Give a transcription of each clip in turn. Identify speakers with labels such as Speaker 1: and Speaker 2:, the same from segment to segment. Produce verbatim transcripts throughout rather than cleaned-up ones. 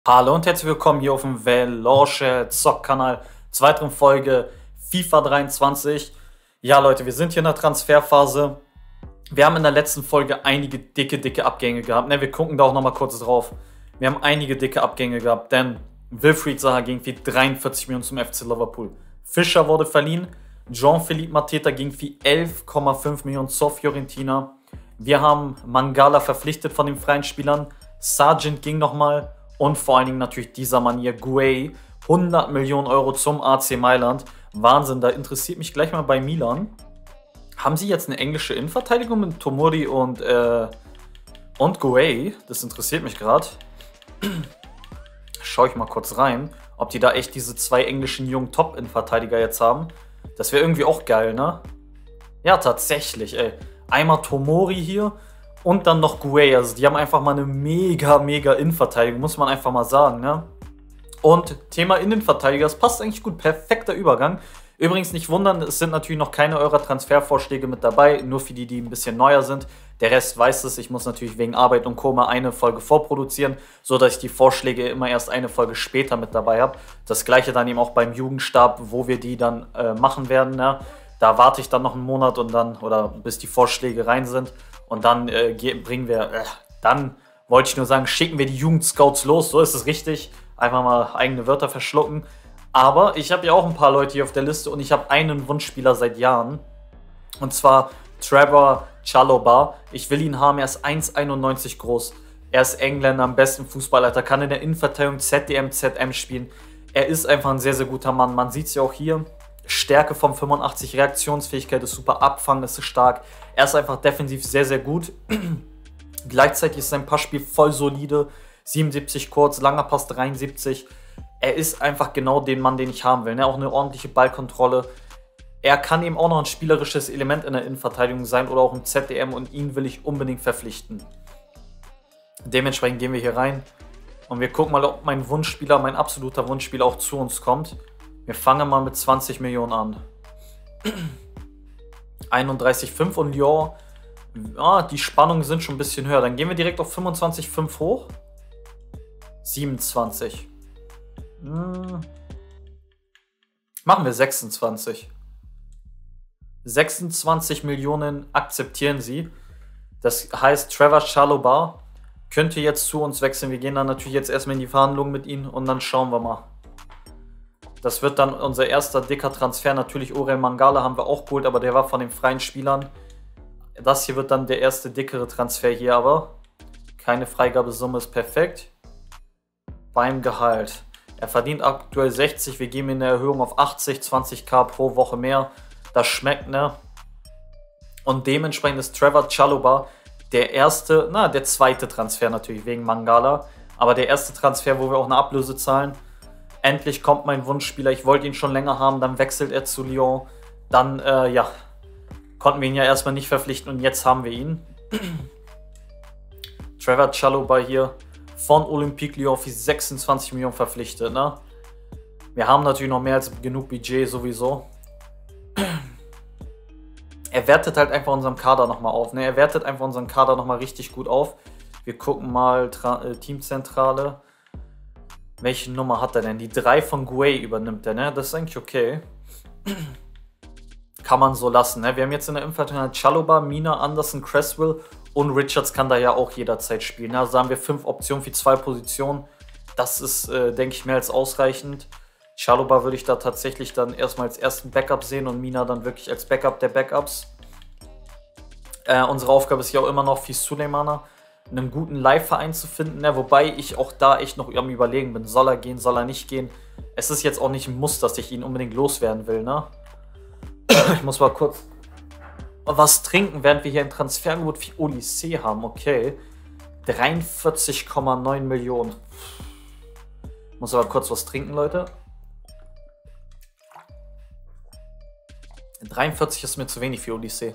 Speaker 1: Hallo und herzlich willkommen hier auf dem Velorche Zock-Kanal zur weiteren Folge FIFA dreiundzwanzig. Ja Leute, wir sind hier in der Transferphase. Wir haben in der letzten Folge einige dicke, dicke Abgänge gehabt. Ne, wir gucken da auch nochmal kurz drauf. Wir haben einige dicke Abgänge gehabt, denn Wilfried Zaha ging für dreiundvierzig Millionen zum F C Liverpool. Fischer wurde verliehen. Jean-Philippe Mateta ging für elf Komma fünf Millionen zur Fiorentina. Wir haben Mangala verpflichtet von den freien Spielern. Sargent ging nochmal. Und vor allen Dingen natürlich dieser Mann hier, Gueye, hundert Millionen Euro zum A C Mailand. Wahnsinn, da interessiert mich gleich mal bei Milan. Haben sie jetzt eine englische Innenverteidigung mit Tomori und, äh, und Gueye? Das interessiert mich gerade. Schaue ich mal kurz rein, ob die da echt diese zwei englischen jungen Top-Innenverteidiger jetzt haben. Das wäre irgendwie auch geil, ne? Ja, tatsächlich, ey. Einmal Tomori hier. Und dann noch Gueye, also die haben einfach mal eine mega, mega Innenverteidigung, muss man einfach mal sagen, ne? Und Thema Innenverteidiger, das passt eigentlich gut, perfekter Übergang. Übrigens nicht wundern, es sind natürlich noch keine eurer Transfervorschläge mit dabei, nur für die, die ein bisschen neuer sind. Der Rest weiß es, ich muss natürlich wegen Arbeit und Co. mal eine Folge vorproduzieren, so dass ich die Vorschläge immer erst eine Folge später mit dabei habe. Das gleiche dann eben auch beim Jugendstab, wo wir die dann äh, machen werden, ne? Da warte ich dann noch einen Monat und dann, oder bis die Vorschläge rein sind. Und dann äh, bringen wir, äh, dann wollte ich nur sagen, schicken wir die Jugendscouts los. So ist es richtig. Einfach mal eigene Wörter verschlucken. Aber ich habe ja auch ein paar Leute hier auf der Liste und ich habe einen Wunschspieler seit Jahren. Und zwar Trevor Chalobah. Ich will ihn haben, er ist eins Komma einundneunzig groß. Er ist Engländer, am besten Fußballalter, kann in der Innenverteidigung Z D M, Z M spielen. Er ist einfach ein sehr, sehr guter Mann. Man sieht es ja auch hier. Stärke vom fünfundachtzig, Reaktionsfähigkeit ist super, Abfang ist stark. Er ist einfach defensiv sehr, sehr gut. Gleichzeitig ist sein Passspiel voll solide. siebenundsiebzig kurz, langer Pass dreiundsiebzig. Er ist einfach genau den Mann, den ich haben will. Ne? Auch eine ordentliche Ballkontrolle. Er kann eben auch noch ein spielerisches Element in der Innenverteidigung sein oder auch im Z D M und ihn will ich unbedingt verpflichten. Dementsprechend gehen wir hier rein und wir gucken mal, ob mein Wunschspieler, mein absoluter Wunschspieler auch zu uns kommt. Wir fangen mal mit zwanzig Millionen an. einunddreißig Komma fünf und Lyon, ah, die Spannungen sind schon ein bisschen höher. Dann gehen wir direkt auf fünfundzwanzig Komma fünf hoch. siebenundzwanzig. Hm. Machen wir sechsundzwanzig. sechsundzwanzig Millionen akzeptieren sie. Das heißt, Trevor Chalobah könnte jetzt zu uns wechseln. Wir gehen dann natürlich jetzt erstmal in die Verhandlungen mit ihnen und dann schauen wir mal. Das wird dann unser erster dicker Transfer. Natürlich Orel Mangala haben wir auch geholt, aber der war von den freien Spielern. Das hier wird dann der erste dickere Transfer hier, aber keine Freigabesumme ist perfekt. Beim Gehalt. Er verdient aktuell sechzig, wir geben ihm eine Erhöhung auf achtzig, zwanzigtausend pro Woche mehr. Das schmeckt, ne? Und dementsprechend ist Trevor Chalobah der erste, na, der zweite Transfer natürlich wegen Mangala. Aber der erste Transfer, wo wir auch eine Ablöse zahlen. Endlich kommt mein Wunschspieler, ich wollte ihn schon länger haben, dann wechselt er zu Lyon. Dann, äh, ja, konnten wir ihn ja erstmal nicht verpflichten und jetzt haben wir ihn. Trevor Chalobah hier von Olympique Lyon für sechsundzwanzig Millionen verpflichtet, ne? Wir haben natürlich noch mehr als genug Budget sowieso. Er wertet halt einfach unseren Kader nochmal auf, ne? Er wertet einfach unseren Kader nochmal richtig gut auf. Wir gucken mal, Tra äh, Teamzentrale. Welche Nummer hat er denn? Die drei von Gueye übernimmt er, ne? Das ist eigentlich okay. Kann man so lassen, ne? Wir haben jetzt in der Innenverteidigung Chalobah, Mina, Anderson, Cresswell und Richards kann da ja auch jederzeit spielen. Ne? Also da haben wir fünf Optionen für zwei Positionen. Das ist, äh, denke ich, mehr als ausreichend. Chalobah würde ich da tatsächlich dann erstmal als ersten Backup sehen und Mina dann wirklich als Backup der Backups. Äh, unsere Aufgabe ist ja auch immer noch für Suleimana einen guten Live-Verein zu finden, ne? Wobei ich auch da echt noch am Überlegen bin, soll er gehen, soll er nicht gehen. Es ist jetzt auch nicht ein Muss, dass ich ihn unbedingt loswerden will, ne? Ich muss mal kurz was trinken, während wir hier ein Transferangebot für Olysee haben, okay. dreiundvierzig Komma neun Millionen. Ich muss aber kurz was trinken, Leute. dreiundvierzig ist mir zu wenig für Olysee.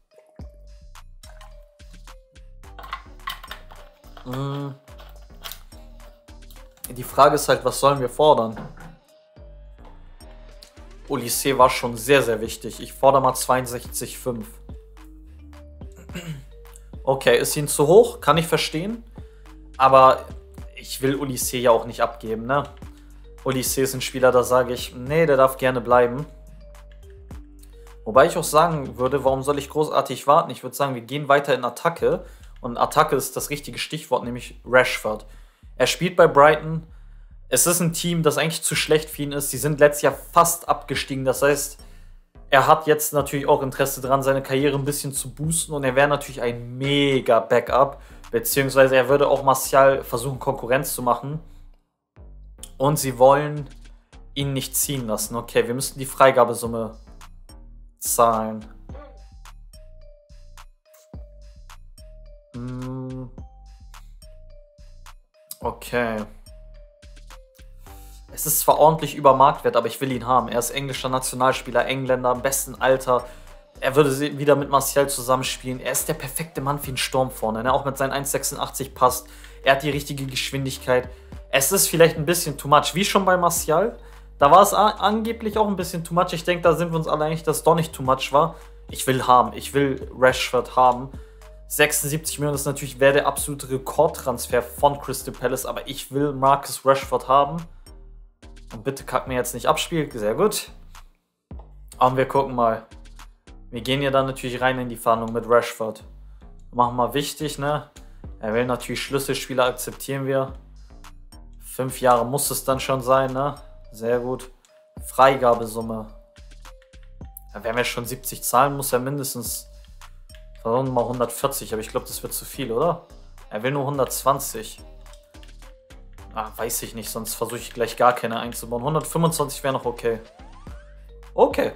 Speaker 1: Die Frage ist halt, was sollen wir fordern? Olysee war schon sehr, sehr wichtig. Ich fordere mal zweiundsechzig Komma fünf. Okay, ist ihn zu hoch? Kann ich verstehen. Aber ich will Olise ja auch nicht abgeben, ne? Olise ist ein Spieler, da sage ich, nee, der darf gerne bleiben. Wobei ich auch sagen würde, warum soll ich großartig warten? Ich würde sagen, wir gehen weiter in Attacke. Und Attacke ist das richtige Stichwort, nämlich Rashford. Er spielt bei Brighton. Es ist ein Team, das eigentlich zu schlecht für ihn ist. Sie sind letztes Jahr fast abgestiegen. Das heißt, er hat jetzt natürlich auch Interesse daran, seine Karriere ein bisschen zu boosten. Und er wäre natürlich ein mega Backup. Beziehungsweise er würde auch Martial versuchen, Konkurrenz zu machen. Und sie wollen ihn nicht ziehen lassen. Okay, wir müssen die Freigabesumme zahlen. Hm. Okay. Es ist zwar ordentlich über Marktwert, aber ich will ihn haben. Er ist englischer Nationalspieler, Engländer, im besten Alter. Er würde wieder mit Martial zusammenspielen. Er ist der perfekte Mann für den Sturm vorne. Ne? Auch mit seinen eins Komma sechsundachtzig passt. Er hat die richtige Geschwindigkeit. Es ist vielleicht ein bisschen too much, wie schon bei Martial. Da war es angeblich auch ein bisschen too much. Ich denke, da sind wir uns alle einig, dass es doch nicht too much war. Ich will haben. Ich will Rashford haben. sechsundsiebzig Millionen ist natürlich wäre der absolute Rekordtransfer von Crystal Palace. Aber ich will Marcus Rashford haben. Und bitte kack mir jetzt nicht ab, Spiel. Sehr gut. Und wir gucken mal. Wir gehen ja dann natürlich rein in die Verhandlung mit Rashford. Machen wir wichtig, ne? Er will natürlich Schlüsselspieler, akzeptieren wir. Fünf Jahre muss es dann schon sein, ne? Sehr gut. Freigabesumme. Ja, wenn wir schon siebzig zahlen, muss er mindestens versuchen mal hundertvierzig, aber ich glaube, das wird zu viel, oder? Er will nur hundertzwanzig. Ah, weiß ich nicht, sonst versuche ich gleich gar keine einzubauen. hundertfünfundzwanzig wäre noch okay. Okay.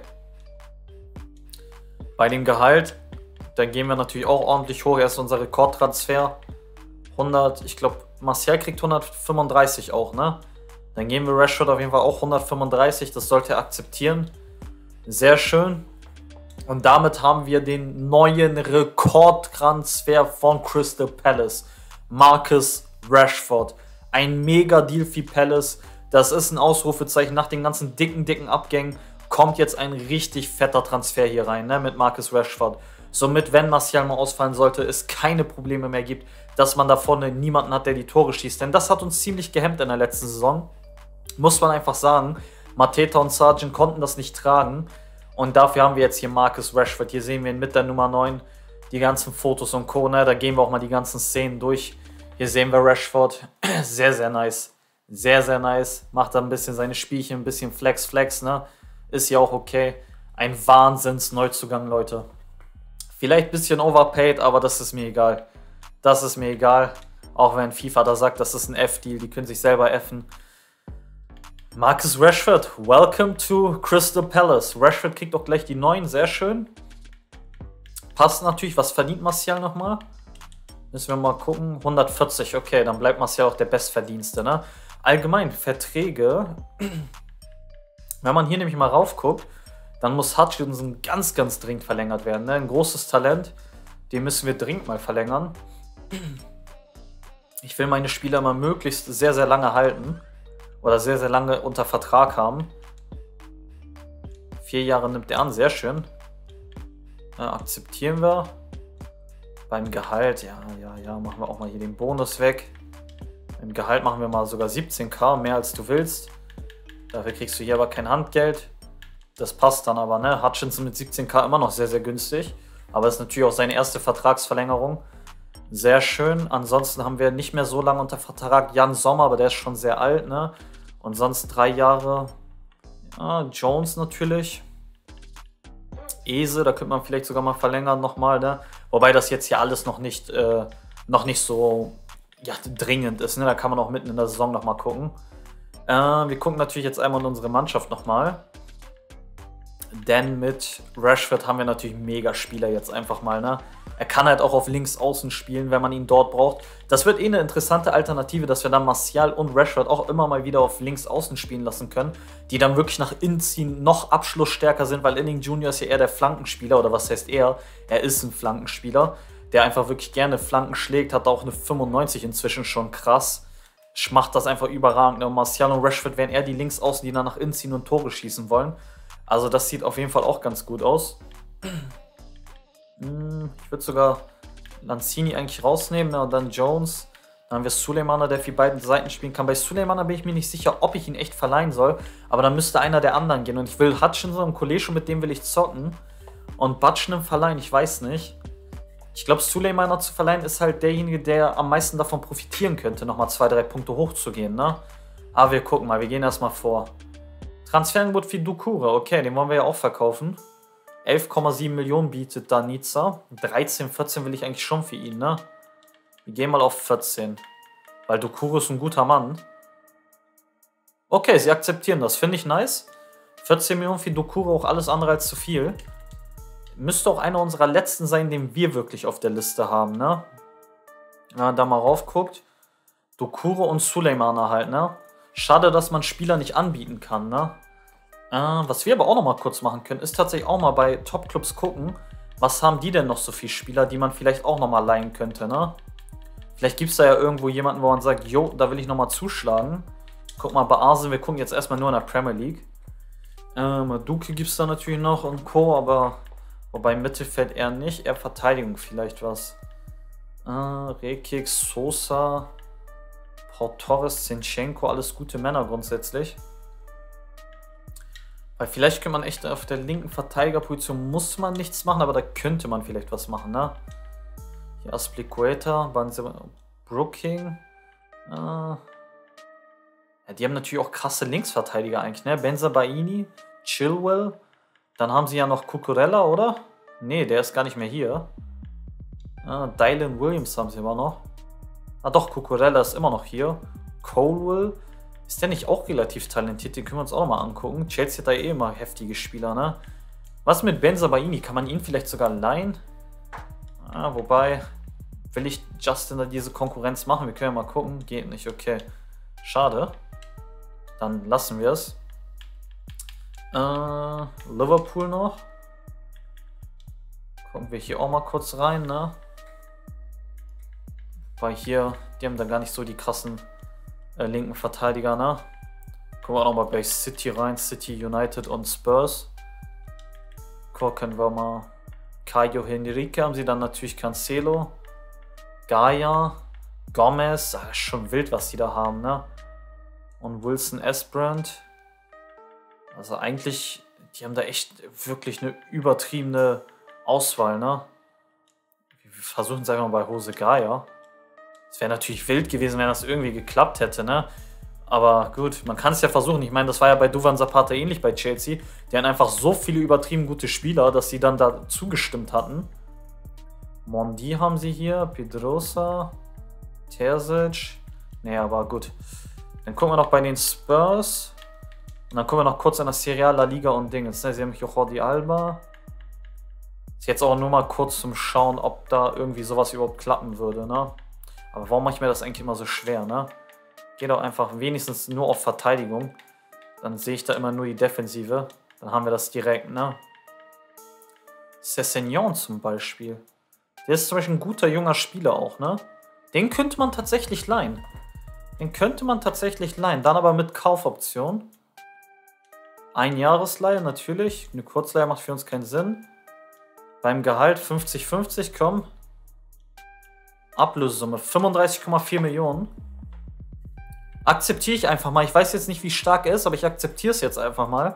Speaker 1: Bei dem Gehalt, dann gehen wir natürlich auch ordentlich hoch. Er ist unser Rekordtransfer. hundert, ich glaube, Martial kriegt hundertfünfunddreißig auch, ne? Dann geben wir Rashford auf jeden Fall auch hundertfünfunddreißig. Das sollte er akzeptieren. Sehr schön. Und damit haben wir den neuen Rekordtransfer von Crystal Palace. Marcus Rashford. Ein Mega-Deal für Palace. Das ist ein Ausrufezeichen. Nach den ganzen dicken, dicken Abgängen kommt jetzt ein richtig fetter Transfer hier rein, ne, mit Marcus Rashford. Somit, wenn Martial mal ausfallen sollte, es keine Probleme mehr gibt, dass man da vorne niemanden hat, der die Tore schießt. Denn das hat uns ziemlich gehemmt in der letzten Saison. Muss man einfach sagen. Mateta und Sargent konnten das nicht tragen. Und dafür haben wir jetzt hier Marcus Rashford. Hier sehen wir ihn mit der Nummer neun. Die ganzen Fotos und Co. Ne? Da gehen wir auch mal die ganzen Szenen durch. Hier sehen wir Rashford. Sehr, sehr nice. Sehr, sehr nice. Macht da ein bisschen seine Spielchen, ein bisschen Flex, Flex. Ne? Ist ja auch okay. Ein Wahnsinns-Neuzugang, Leute. Vielleicht ein bisschen overpaid, aber das ist mir egal. Das ist mir egal. Auch wenn FIFA da sagt, das ist ein F-Deal. Die können sich selber F'en. Marcus Rashford, welcome to Crystal Palace. Rashford kriegt auch gleich die neun, sehr schön. Passt natürlich, was verdient Martial nochmal? Müssen wir mal gucken. hundertvierzig, okay, dann bleibt Martial auch der Bestverdienste, ne? Allgemein, Verträge. Wenn man hier nämlich mal raufguckt, dann muss Hutchinson ganz, ganz dringend verlängert werden, ne? Ein großes Talent, den müssen wir dringend mal verlängern. Ich will meine Spieler mal möglichst sehr, sehr lange halten. Oder sehr, sehr lange unter Vertrag haben. Vier Jahre nimmt er an, sehr schön. Ja, akzeptieren wir. Beim Gehalt, ja, ja, ja, machen wir auch mal hier den Bonus weg. Im Gehalt machen wir mal sogar siebzehntausend, mehr als du willst. Dafür kriegst du hier aber kein Handgeld. Das passt dann aber, ne? Hutchinson mit siebzehntausend immer noch sehr, sehr günstig. Aber das ist natürlich auch seine erste Vertragsverlängerung. Sehr schön. Ansonsten haben wir nicht mehr so lange unter Vertrag Jan Sommer, aber der ist schon sehr alt, ne? Und sonst drei Jahre. Ja, Jones natürlich. Ese, da könnte man vielleicht sogar mal verlängern nochmal, ne? Wobei das jetzt hier alles noch nicht, äh, noch nicht so ja, dringend ist, ne? Da kann man auch mitten in der Saison nochmal gucken. Äh, wir gucken natürlich jetzt einmal in unsere Mannschaft nochmal. Denn mit Rashford haben wir natürlich Mega-Spieler jetzt einfach mal, ne? Er kann halt auch auf links außen spielen, wenn man ihn dort braucht. Das wird eh eine interessante Alternative, dass wir dann Martial und Rashford auch immer mal wieder auf links außen spielen lassen können, die dann wirklich nach innen ziehen, noch abschlussstärker sind, weil Inning Junior ist ja eher der Flankenspieler, oder was heißt er? Er ist ein Flankenspieler, der einfach wirklich gerne Flanken schlägt, hat auch eine fünfundneunzig inzwischen schon, krass. Macht das einfach überragend. Und Martial und Rashford wären eher die links außen, die dann nach innen ziehen und Tore schießen wollen. Also das sieht auf jeden Fall auch ganz gut aus. Ich würde sogar Lanzini eigentlich rausnehmen, ne? Und dann Jones. Dann haben wir Suleimana, der für beiden Seiten spielen kann. Bei Suleimana bin ich mir nicht sicher, ob ich ihn echt verleihen soll. Aber dann müsste einer der anderen gehen. Und ich will Hutchinson und Kolesho, mit dem will ich zocken. Und Butchnem verleihen, ich weiß nicht. Ich glaube, Suleimana zu verleihen ist halt derjenige, der am meisten davon profitieren könnte, nochmal zwei, drei Punkte hochzugehen, ne? Aber wir gucken mal, wir gehen erstmal vor. Transferangebot für Doucouré, okay, den wollen wir ja auch verkaufen. elf Komma sieben Millionen bietet Danica. dreizehn, vierzehn will ich eigentlich schon für ihn, ne? Wir gehen mal auf vierzehn. Weil Doucouré ist ein guter Mann. Okay, sie akzeptieren das, finde ich nice. vierzehn Millionen für Doucouré, auch alles andere als zu viel. Müsste auch einer unserer letzten sein, den wir wirklich auf der Liste haben, ne? Wenn man da mal raufguckt. Doucouré und Suleimana halt, ne? Schade, dass man Spieler nicht anbieten kann, ne? Äh, was wir aber auch noch mal kurz machen können, ist tatsächlich auch mal bei Top-Clubs gucken, was haben die denn noch so viele Spieler, die man vielleicht auch noch mal leihen könnte, ne? Vielleicht gibt es da ja irgendwo jemanden, wo man sagt, jo, da will ich noch mal zuschlagen. Guck mal, bei Arsenal, wir gucken jetzt erstmal nur in der Premier League. Ähm, Duke gibt es da natürlich noch und Co., aber wobei Mittelfeld eher nicht, eher Verteidigung vielleicht was. Äh, Rekik, Sosa, Pau Torres, Zinchenko, alles gute Männer grundsätzlich. Weil vielleicht könnte man echt auf der linken Verteidigerposition muss man nichts machen, aber da könnte man vielleicht was machen, ne? Hier Aspilicueta, Brooking. Äh, ja, die haben natürlich auch krasse Linksverteidiger eigentlich, ne? Bensebaini, Chilwell. Dann haben sie ja noch Cucurella, oder? Ne, der ist gar nicht mehr hier. Ah, Dylan Williams haben sie immer noch. Ah doch, Cucurella ist immer noch hier. Colwell. Ist der nicht auch relativ talentiert? Den können wir uns auch noch mal angucken. Chelsea hat da eh immer heftige Spieler, ne? Was mit Bensebaini? Kann man ihn vielleicht sogar leihen? Ah, wobei, will ich Justin da diese Konkurrenz machen? Wir können ja mal gucken. Geht nicht, okay. Schade. Dann lassen wir es. Äh, Liverpool noch. Gucken wir hier auch mal kurz rein, ne? Weil hier, die haben da gar nicht so die krassen äh, linken Verteidiger, ne? Gucken wir auch noch mal bei City rein. City, United und Spurs. Gucken wir mal. Caio Henrique haben sie dann natürlich Cancelo. Gaia. Gomez. Ah, ist schon wild, was die da haben, ne? Und Wilson Esperant. Also eigentlich, die haben da echt wirklich eine übertriebene Auswahl, ne? Wir versuchen es einfach mal bei Jose Gaia. Es wäre natürlich wild gewesen, wenn das irgendwie geklappt hätte, ne? Aber gut, man kann es ja versuchen. Ich meine, das war ja bei Duvan Zapata ähnlich bei Chelsea. Die hatten einfach so viele übertrieben gute Spieler, dass sie dann da zugestimmt hatten. Mondi haben sie hier, Pedrosa, Terzic. Ne, aber gut. Dann gucken wir noch bei den Spurs. Und dann gucken wir noch kurz an der Serie A, La Liga und Dingens. Ne? Sie haben hier Jordi Alba. Ist jetzt auch nur mal kurz zum Schauen, ob da irgendwie sowas überhaupt klappen würde, ne? Aber warum mache ich mir das eigentlich immer so schwer, ne? Geh doch einfach wenigstens nur auf Verteidigung. Dann sehe ich da immer nur die Defensive. Dann haben wir das direkt, ne? Sessegnon zum Beispiel. Der ist zum Beispiel ein guter junger Spieler auch, ne? Den könnte man tatsächlich leihen. Den könnte man tatsächlich leihen. Dann aber mit Kaufoption. Ein Jahresleihe natürlich. Eine Kurzleihe macht für uns keinen Sinn. Beim Gehalt fünfzig fünfzig, komm. Ablösesumme fünfunddreißig Komma vier Millionen. Akzeptiere ich einfach mal. Ich weiß jetzt nicht, wie stark er ist, aber ich akzeptiere es jetzt einfach mal.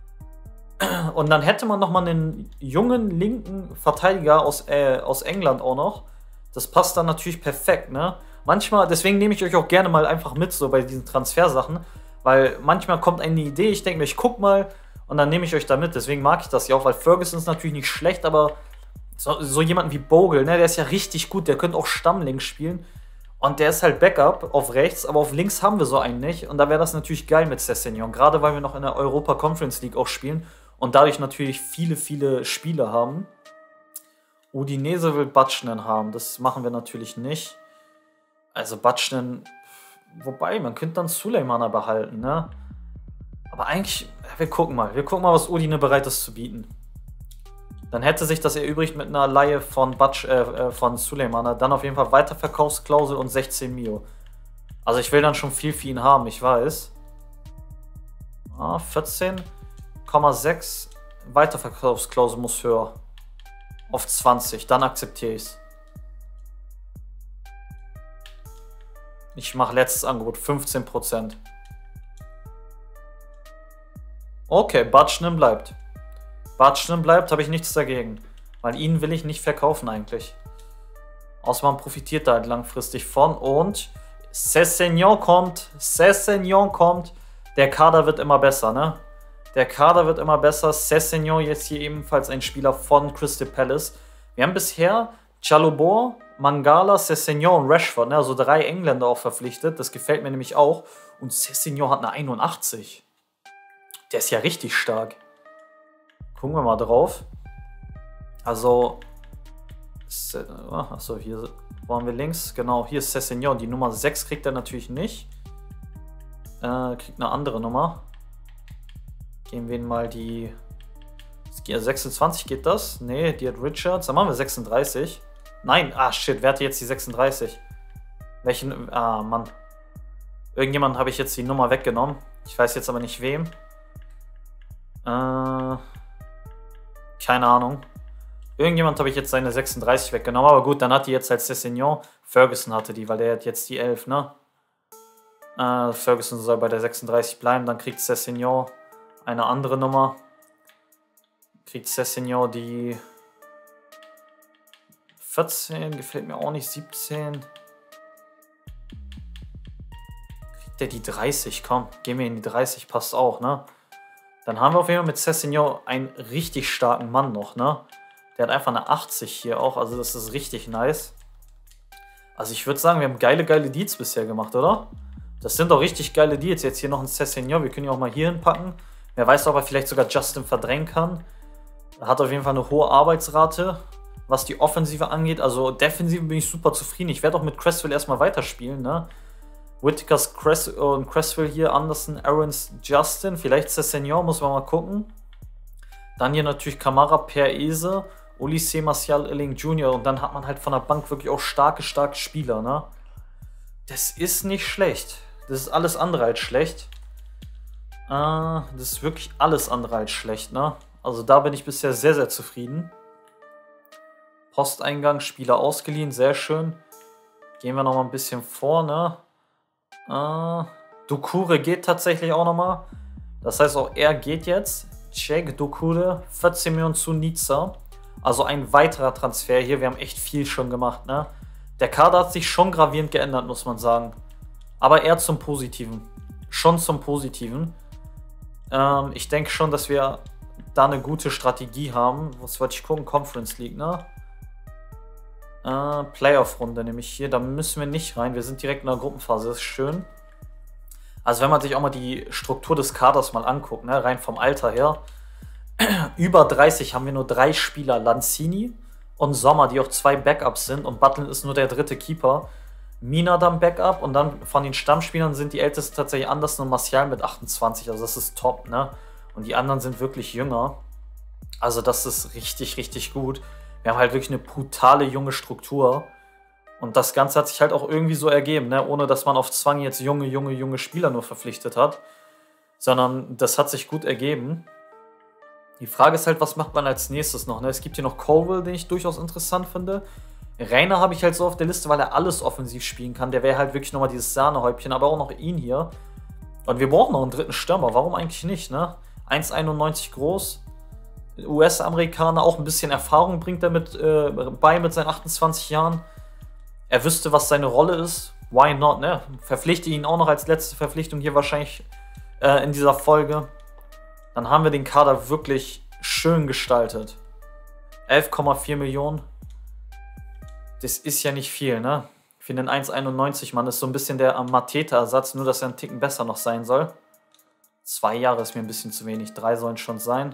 Speaker 1: Und dann hätte man nochmal einen jungen linken Verteidiger aus, äh, aus England auch noch. Das passt dann natürlich perfekt, ne? Manchmal, deswegen nehme ich euch auch gerne mal einfach mit, so bei diesen Transfersachen. Weil manchmal kommt eine Idee, ich denke mir, ich guck mal und dann nehme ich euch da mit. Deswegen mag ich das ja auch, weil Ferguson ist natürlich nicht schlecht, aber so, so jemanden wie Bogle, ne, der ist ja richtig gut, der könnte auch Stammlinks spielen. Und der ist halt Backup auf rechts, aber auf links haben wir so einen nicht. Und da wäre das natürlich geil mit Sessegnon, gerade weil wir noch in der Europa Conference League auch spielen und dadurch natürlich viele, viele Spiele haben. Udinese will Butchnen haben, das machen wir natürlich nicht. Also Butchnen, wobei, man könnte dann Suleimana behalten, ne? Aber eigentlich, wir gucken mal, wir gucken mal, was Udine bereit ist zu bieten. Dann hätte sich das erübrigt mit einer Leihe von, Batsch, äh, von Suleimana. Dann auf jeden Fall Weiterverkaufsklausel und sechzehn Mio. Also ich will dann schon viel für ihn haben, ich weiß. Ah, vierzehn Komma sechs Weiterverkaufsklausel muss höher. Auf zwanzig, dann akzeptiere ich es. Ich mache letztes Angebot, fünfzehn Prozent. Okay, Batschnen bleibt. Batschnen bleibt, habe ich nichts dagegen. Weil ihn will ich nicht verkaufen eigentlich. Außer man profitiert da halt langfristig von. Und Sessegnon kommt. Sessegnon kommt. Der Kader wird immer besser, ne? Der Kader wird immer besser. Sessegnon jetzt hier ebenfalls ein Spieler von Crystal Palace. Wir haben bisher Chalobah, Mangala, Sessegnon und Rashford, ne? Also drei Engländer auch verpflichtet. Das gefällt mir nämlich auch. Und Sessegnon hat eine einundachtzig. Der ist ja richtig stark. Gucken wir mal drauf. Also, achso, hier waren wir links. Genau, hier ist Sessegnon. Die Nummer sechs kriegt er natürlich nicht. Äh, kriegt eine andere Nummer. Geben wir ihn mal die... sechsundzwanzig geht das? Nee, die hat Richards. Dann machen wir sechsunddreißig. Nein, ah shit, wer hatte jetzt die sechsunddreißig? Welchen? Ah, Mann. Irgendjemand habe ich jetzt die Nummer weggenommen. Ich weiß jetzt aber nicht wem. Äh, keine Ahnung. Irgendjemand habe ich jetzt seine sechsunddreißig weggenommen. Aber gut, dann hat die jetzt halt Sessegnon. Ferguson hatte die, weil der hat jetzt die elf, ne? Äh, Ferguson soll bei der sechsunddreißig bleiben. Dann kriegt Sessegnon eine andere Nummer. Kriegt Sessegnon die vierzehn, gefällt mir auch nicht, siebzehn. Kriegt der die dreißig, komm, gehen wir in die dreißig, passt auch, ne? Dann haben wir auf jeden Fall mit Sessegnon einen richtig starken Mann noch, ne? Der hat einfach eine achtzig hier auch, also das ist richtig nice. Also ich würde sagen, wir haben geile, geile Deals bisher gemacht, oder? Das sind doch richtig geile Deals. Jetzt hier noch ein Sessegnon, wir können ihn auch mal hier hinpacken. Wer weiß, ob er vielleicht sogar Justin verdrängen kann. Er hat auf jeden Fall eine hohe Arbeitsrate, was die Offensive angeht. Also Defensive bin ich super zufrieden. Ich werde auch mit Cresswell erstmal weiterspielen, ne? Whittakers Cress und Cresswell hier, Anderson, Aarons, Justin. Vielleicht Sessegnon, muss man mal gucken. Dann hier natürlich Kamara, Perese, Olise, Martial, Illing Junior Und dann hat man halt von der Bank wirklich auch starke, starke Spieler, ne? Das ist nicht schlecht. Das ist alles andere als schlecht. Äh, das ist wirklich alles andere als schlecht, ne? Also da bin ich bisher sehr, sehr zufrieden. Posteingang, Spieler ausgeliehen, sehr schön. Gehen wir noch mal ein bisschen vor, ne? Äh, Doucouré geht tatsächlich auch noch mal. Das heißt, auch er geht jetzt. Check, Doucouré, vierzehn Millionen zu Nizza. Also ein weiterer Transfer hier. Wir haben echt viel schon gemacht, ne? Der Kader hat sich schon gravierend geändert, muss man sagen. Aber eher zum Positiven. Schon zum Positiven. Ähm, ich denke schon, dass wir da eine gute Strategie haben. Was wollte ich gucken? Conference League, ne? Äh, Playoff-Runde nämlich hier. Da müssen wir nicht rein. Wir sind direkt in der Gruppenphase. Das ist schön. Also wenn man sich auch mal die Struktur des Kaders mal anguckt, ne? Rein vom Alter her. Über dreißig haben wir nur drei Spieler. Lanzini und Sommer, die auch zwei Backups sind. Und Butland ist nur der dritte Keeper. Mina dann Backup. Und dann von den Stammspielern sind die ältesten tatsächlich Anderson und Martial mit achtundzwanzig. Also das ist top, ne? Und die anderen sind wirklich jünger. Also das ist richtig, richtig gut. Wir haben halt wirklich eine brutale junge Struktur. Und das Ganze hat sich halt auch irgendwie so ergeben, ne? Ohne dass man auf Zwang jetzt junge, junge, junge Spieler nur verpflichtet hat. Sondern das hat sich gut ergeben. Die Frage ist halt, was macht man als nächstes noch, ne? Es gibt hier noch Colville, den ich durchaus interessant finde. Rainer habe ich halt so auf der Liste, weil er alles offensiv spielen kann. Der wäre halt wirklich nochmal dieses Sahnehäubchen, aber auch noch ihn hier. Und wir brauchen noch einen dritten Stürmer. Warum eigentlich nicht, ne? eins Komma einundneunzig groß. U S-Amerikaner, auch ein bisschen Erfahrung bringt er mit, äh, bei mit seinen achtundzwanzig Jahren. Er wüsste, was seine Rolle ist. Why not, ne? Verpflichte ihn auch noch als letzte Verpflichtung hier wahrscheinlich äh, in dieser Folge. Dann haben wir den Kader wirklich schön gestaltet. elf Komma vier Millionen. Das ist ja nicht viel, ne? Für den eins Komma einundneunzig Mann ist so ein bisschen der Mateta-Ersatz, nur dass er einen Ticken besser noch sein soll. Zwei Jahre ist mir ein bisschen zu wenig. Drei sollen schon sein.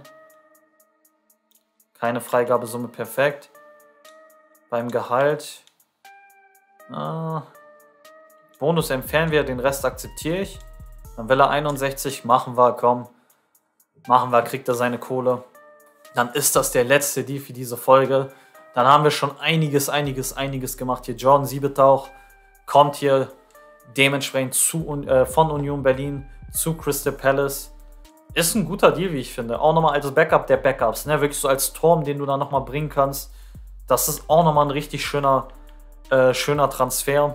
Speaker 1: Keine Freigabesumme, perfekt. Beim Gehalt. Ah, Bonus entfernen wir, den Rest akzeptiere ich. Dann will er einundsechzig, machen wir, komm. Machen wir, kriegt er seine Kohle. Dann ist das der letzte Deal für diese Folge. Dann haben wir schon einiges, einiges, einiges gemacht. Hier Jordan Siebetauch kommt hier dementsprechend zu, äh, von Union Berlin zu Crystal Palace. Ist ein guter Deal, wie ich finde. Auch nochmal als Backup der Backups. Ne? Wirklich so als Turm, den du dann nochmal bringen kannst. Das ist auch nochmal ein richtig schöner, äh, schöner Transfer.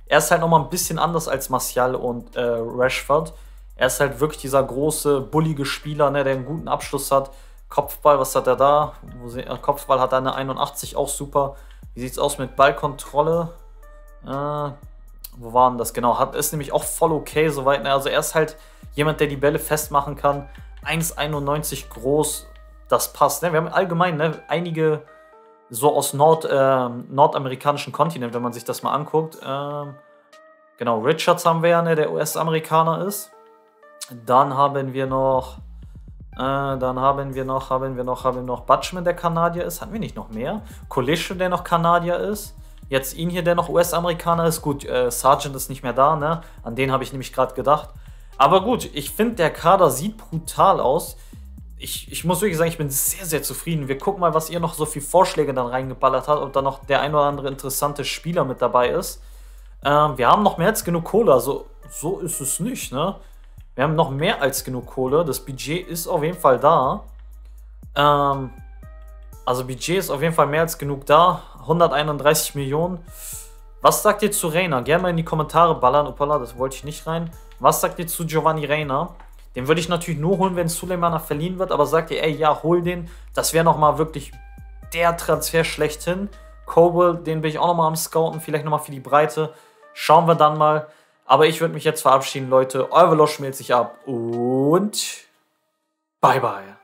Speaker 1: Er ist halt nochmal ein bisschen anders als Martial und äh, Rashford. Er ist halt wirklich dieser große, bullige Spieler, ne, der einen guten Abschluss hat. Kopfball, was hat er da? Wo sie, äh, Kopfball hat er eine einundachtzig, auch super. Wie sieht es aus mit Ballkontrolle? Äh, wo war denn das? Genau, hat, ist nämlich auch voll okay soweit. Ne? Also er ist halt jemand, der die Bälle festmachen kann. eins Komma einundneunzig groß, das passt. Ne? Wir haben allgemein ne, einige so aus Nord, äh, nordamerikanischen Kontinent, wenn man sich das mal anguckt. Ähm, genau, Richards haben wir ja, ne, der U S-Amerikaner ist. Dann haben wir noch, äh, dann haben wir noch, haben wir noch, haben wir noch Butchman, der Kanadier ist. Hatten wir nicht noch mehr? Kolische, der noch Kanadier ist. Jetzt ihn hier, der noch U S-Amerikaner ist. Gut, äh, Sargent ist nicht mehr da, ne? An den habe ich nämlich gerade gedacht. Aber gut, ich finde, der Kader sieht brutal aus. Ich, ich muss wirklich sagen, ich bin sehr, sehr zufrieden. Wir gucken mal, was ihr noch so viele Vorschläge dann reingeballert habt, ob da noch der ein oder andere interessante Spieler mit dabei ist. Ähm, wir haben noch mehr als genug Kohle, also so ist es nicht, ne? Wir haben noch mehr als genug Kohle. Das Budget ist auf jeden Fall da. Ähm, also Budget ist auf jeden Fall mehr als genug da. hunderteinunddreißig Millionen. Was sagt ihr zu Reina? Gerne mal in die Kommentare ballern. Opala, das wollte ich nicht rein. Was sagt ihr zu Giovanni Reina? Den würde ich natürlich nur holen, wenn Suleimana verliehen wird. Aber sagt ihr, ey, ja, hol den. Das wäre nochmal wirklich der Transfer schlechthin. Kobel, den bin ich auch nochmal am Scouten. Vielleicht nochmal für die Breite. Schauen wir dann mal. Aber ich würde mich jetzt verabschieden, Leute. Euer Velo schmiert sich ab. Und bye, bye.